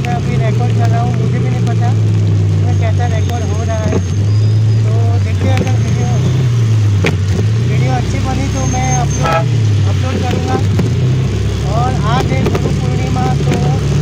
मैं अभी रिकॉर्ड कर रहा हूँ, मुझे भी नहीं पता मैं कैसा रिकॉर्ड हो रहा है। तो देखते हैं, अगर वीडियो अच्छी बनी तो मैं अपलोड करूँगा। और आज है गुरु पूर्णिमा, तो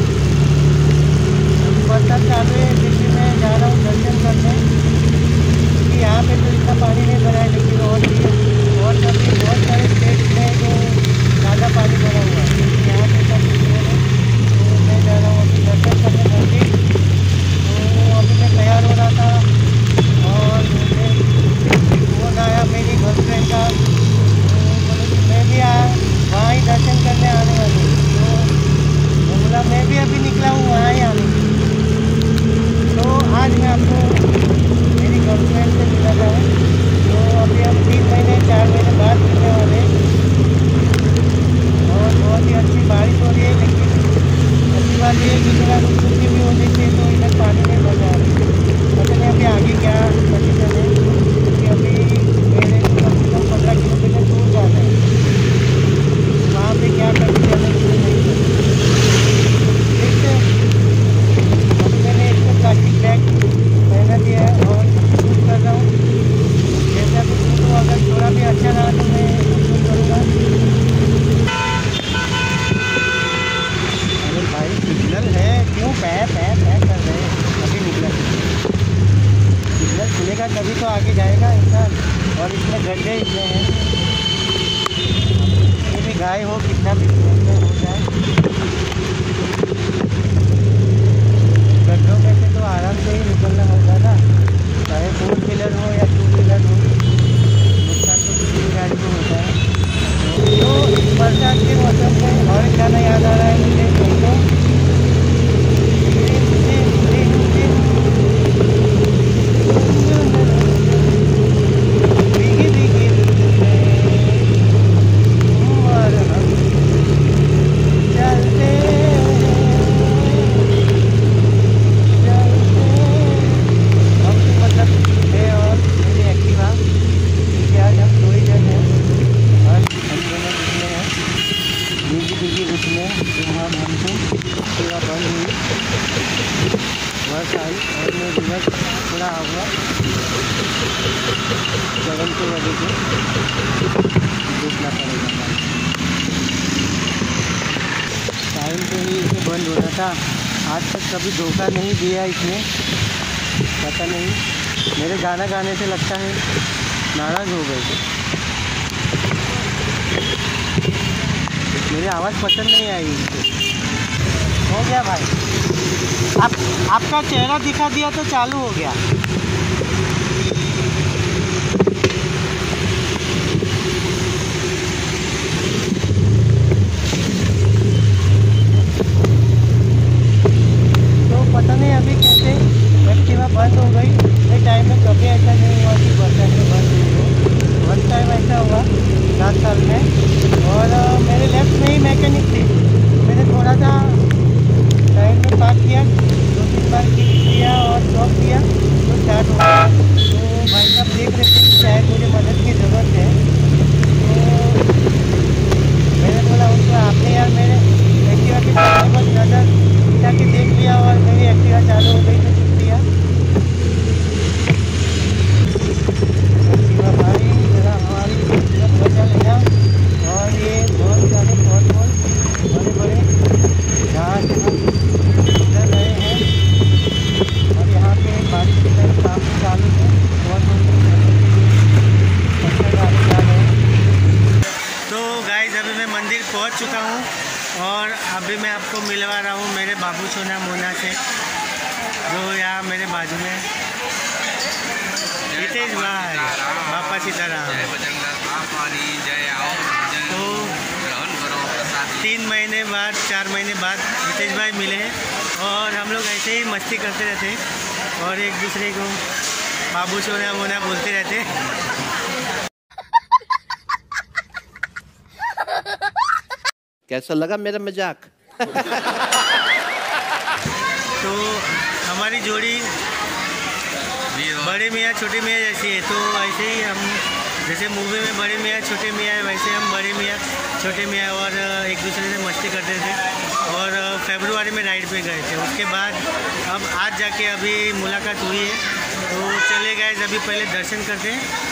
बरसात चालू है, दिल्ली में जा रहा हूँ दर्शन करने, क्योंकि यहाँ पे तो इतना पानी नहीं भरा है, लेकिन और सभी बहुत सारे स्टेट में तो ज़्यादा पानी भरा हुआ है, लेकिन यहाँ पे सब नहीं है। तो मैं जा रहा हूँ अभी दर्शन करने मंदिर। तो अभी मैं तैयार हो रहा था और मुझे फ़ोन आया मेरी गर्लफ्रेंड का, तो बोले कि मैं भी वहाँ ही दर्शन करने आने वाली हूँ। तो बोला मैं भी अभी निकला हूँ वहाँ ही आने के लिए। तो आज मैं आपको मेरी गर्लफ्रेंड से मिलाता हूँ। तो अभी हम 3 महीने 4 महीने बाद मिलने वाले हैं और बहुत ही अच्छी बारिश हो रही है। लेकिन अच्छी बात ये है कि मेरा कुछ छुट्टी भी हो जाती है, तो इधर पानी नहीं भर रहा है। पता नहीं अभी आगे क्या कंडीशन है, क्योंकि अभी मेरे को कम से कम 15 किलोमीटर दूर जाना है। वहाँ पे क्या कंडीशन है मुझे नहीं पता। देखते हैं। अभी मैंने इसको प्लास्टिक बैग पहना दिया है और शूट कर रहा हूँ। जैसा भी शूट हो, अगर थोड़ा भी अच्छा रहा तो मैं शूट करूँगा। अरे भाई सिग्नल है, क्यों पै कर रहे हैं? अभी निकला सिग्नल खुलेगा तभी तो आगे जाएगा इंसान, और इसमें गड्ढे इतने हैं। ये भी गाय हो कितना भी हो जाए, गड्ढों में से तो आराम से ही निकलना होगा ना, चाहे 4 व्हीलर हो या 2 व्हीलर हो। नुकसान तो किसी भी गाड़ी को होता है। तो इस बरसात के मौसम में और गाना याद आ रहा है मुझे, भीगी भीगी और हम चलते हम मतलब है और मेरी एक्टिवा, क्योंकि आज हम 2 ही जन हैं और हम दोनों निकले हैं भीगी भीगी उसमें। जो हमसे सेवा बंद हुई, बस आई और मैं रिवर्स थोड़ा हुआ गरम की वजह से, देखना पड़ेगा। टाइम पे ही इसे बंद होना था। आज तक कभी धोखा नहीं दिया इसने, पता नहीं मेरे गाना गाने से लगता है नाराज़ हो गए। मेरी आवाज़ पसंद नहीं आई इसको। हो गया भाई, आपका चेहरा दिखा दिया तो चालू हो गया। तो पता नहीं अभी कैसे एक्टिवा बंद हो गई। इस टाइम में कभी ऐसा नहीं हुआ कि बरसात में बंद हुई हो। वन टाइम ऐसा हुआ 7 साल में, और मेरे लेफ्ट में ही मैकेनिक थी। मैंने थोड़ा सा साइड में पार्क किया, 2-3 बार किक किया और स्टॉप किया तो स्टार्ट हो गया। तो भाई साहब देख रहे थे कि शायद मुझे मदद की ज़रूरत है, तो मैंने बोला उनको आपने यार मेरे एक्टिवा के सामने बस नज़र उठा के देख लिया और मेरी एक्टिवा चालू हो गई तो शुक्रिया। एक्टिवा भाई ज़रा हमारी खूबसूरत बचा लेना। और ये बहुत सारे बड़े बड़े जहाँ से हम गुजर रहे हैं, और यहाँ पे बारिश के टाइम काफ़ी चालू है, बहुत पत्थर डाले जा रहे हैं। तो गाइस अभी मैं मंदिर पहुँच चुका हूँ और अभी मैं आपको मिलवा रहा हूँ मेरे बाबू सोना मोना से, जो यहाँ मेरे बाजू में। हितेश भाई, बापा सीताराम। तो 3 महीने बाद 4 महीने बाद हितेश भाई मिले हैं और हम लोग ऐसे ही मस्ती करते रहते और एक दूसरे को बाबू सोना मोना बोलते रहते। कैसा लगा मेरा मजाक? तो हमारी जोड़ी बड़े मियाँ छोटे मियाँ जैसी है, तो ऐसे ही हम जैसे मूवी में बड़े मियाँ छोटे मियाँ है, वैसे हम बड़े मियाँ छोटे मियाँ और एक दूसरे से मस्ती करते थे और फरवरी में राइड पे गए थे। उसके बाद अब आज जाके अभी मुलाकात हुई है, तो चले गए अभी पहले दर्शन करते हैं।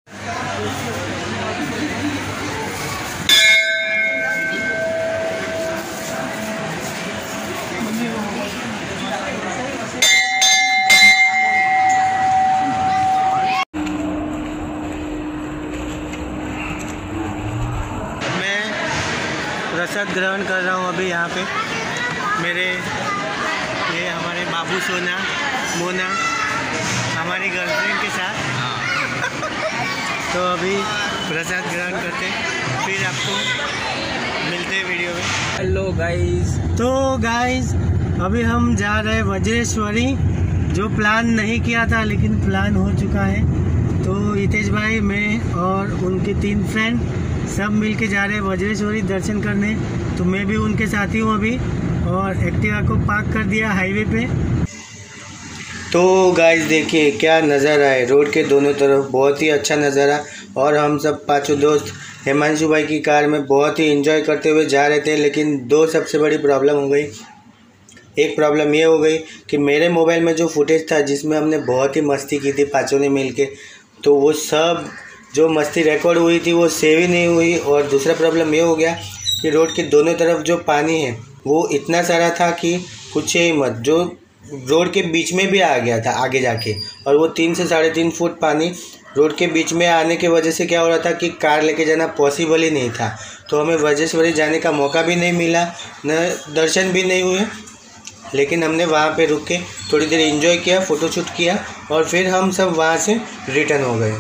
प्रसाद ग्रहण कर रहा हूँ अभी यहाँ पे मेरे ये हमारे बाबू सोना मोना हमारी गर्लफ्रेंड के साथ। तो अभी प्रसाद ग्रहण करते फिर आपको मिलते हैं वीडियो में। Hello guys. तो गाइस अभी हम जा रहे हैं वज्रेश्वरी, जो प्लान नहीं किया था लेकिन प्लान हो चुका है। तो हितेश भाई, मैं और उनके 3 फ्रेंड सब मिलके जा रहे हैं वज्रेश्वरी दर्शन करने। तो मैं भी उनके साथ ही हूँ अभी, और एक्टिवा को पार्क कर दिया हाईवे पे। तो गाइस देखिए क्या नज़ारा है, रोड के दोनों तरफ बहुत ही अच्छा नज़ारा। और हम सब 5 दोस्त हिमांशु भाई की कार में बहुत ही एंजॉय करते हुए जा रहे थे। लेकिन 2 सबसे बड़ी प्रॉब्लम हो गई। एक प्रॉब्लम ये हो गई कि मेरे मोबाइल में जो फुटेज था जिसमें हमने बहुत ही मस्ती की थी 5 ने मिल के, तो वो सब जो मस्ती रिकॉर्ड हुई थी वो सेव ही नहीं हुई। और दूसरा प्रॉब्लम ये हो गया कि रोड के दोनों तरफ जो पानी है वो इतना सारा था कि पूछिए ही मत, जो रोड के बीच में भी आ गया था आगे जाके। और वो 3 से 3.5 फुट पानी रोड के बीच में आने की वजह से क्या हो रहा था कि कार लेके जाना पॉसिबल ही नहीं था। तो हमें वज्रेश्वरी जाने का मौका भी नहीं मिला, न दर्शन भी नहीं हुए। लेकिन हमने वहाँ पे रुक के थोड़ी देर एंजॉय किया, फ़ोटोशूट किया, और फिर हम सब वहाँ से रिटर्न हो गए।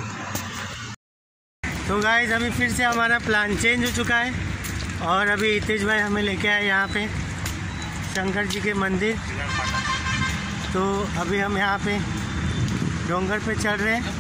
तो गाइस अभी फिर से हमारा प्लान चेंज हो चुका है, और अभी हितेश भाई हमें लेके आए यहाँ पे शंकर जी के मंदिर। तो अभी हम यहाँ पे डोंगर पे चढ़ रहे हैं।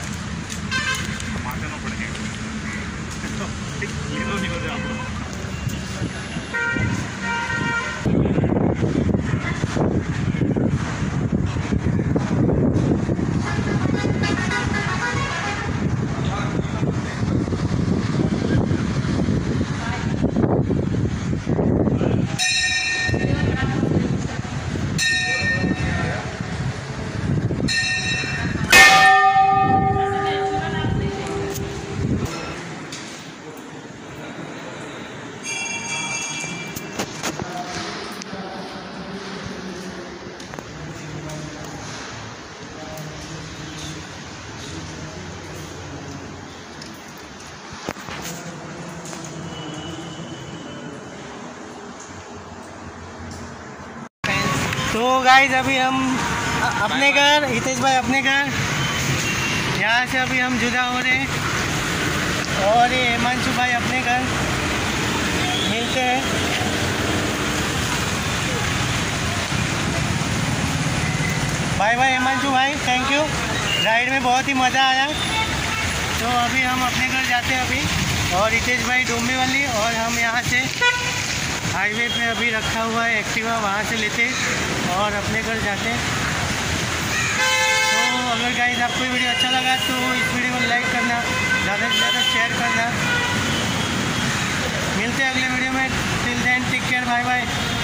तो गाइस अभी हम अपने घर, हितेश भाई अपने घर, यहाँ से अभी हम जुदा हो रहे हैं, और ये हिमांशु भाई अपने घर। मिलते हैं। बाय बाय हिमांशु भाई, थैंक यू, राइड में बहुत ही मज़ा आया। तो अभी हम अपने घर जाते हैं अभी, और हितेश भाई डोंबिवली, और हम यहाँ से हाईवे पे अभी रखा हुआ है एक्टिवा, वहाँ से लेते और अपने घर जाते। तो अगर गाइस आपको ये वीडियो अच्छा लगा तो इस वीडियो को लाइक करना, ज़्यादा से ज़्यादा शेयर करना। मिलते हैं अगले वीडियो में। Till then take care, bye bye.